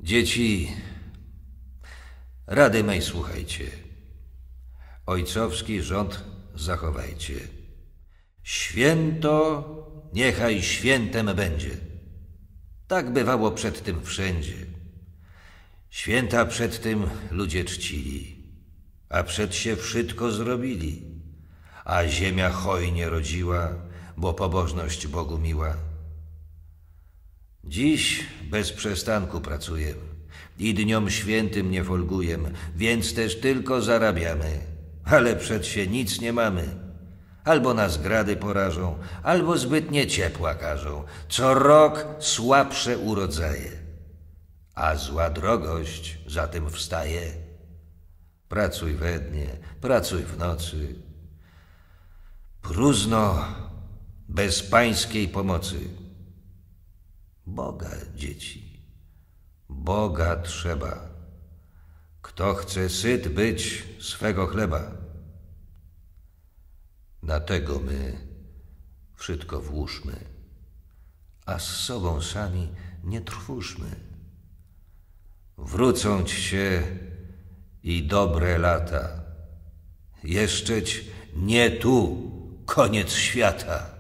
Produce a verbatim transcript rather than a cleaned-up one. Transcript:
Dzieci, rady mej słuchajcie. Ojcowski rząd zachowajcie. Święto niechaj świętem będzie. Tak bywało przed tym wszędzie. Święta przed tym ludzie czcili, a przed się wszystko zrobili. A ziemia hojnie rodziła, bo pobożność Bogu miła. Dziś bez przestanku pracuję i dniom świętym nie folguję, więc też tylko zarabiamy, ale przed się nic nie mamy. Albo nas grady porażą, albo zbytnie ciepła każą. Co rok słabsze urodzaje, a zła drogość za tym wstaje. Pracuj we dnie, pracuj w nocy. Próżno, bez pańskiej pomocy. Boga, dzieci, Boga trzeba. Kto chce syt być swego chleba. Na tego my wszystko włóżmy, a z sobą sami nie trwóżmy. Wrócą ci się i dobre lata. Jeszczeć nie tu koniec świata.